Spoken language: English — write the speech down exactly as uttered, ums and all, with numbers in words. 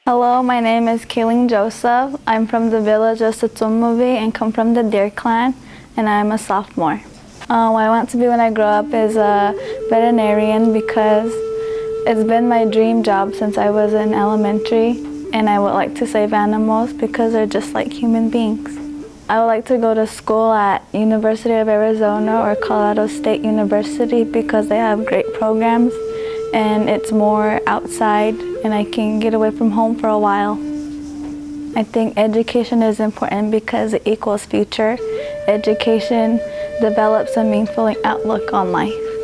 Hello, my name is Kaleen Joseph. I'm from the village of Sutsumuvi and come from the Deer Clan, and I'm a sophomore. Uh, what I want to be when I grow up is a veterinarian because it's been my dream job since I was in elementary, and I would like to save animals because they're just like human beings. I would like to go to school at University of Arizona or Colorado State University because they have great programs and it's more outside and I can get away from home for a while. I think education is important because it equals future. Education develops a meaningful outlook on life.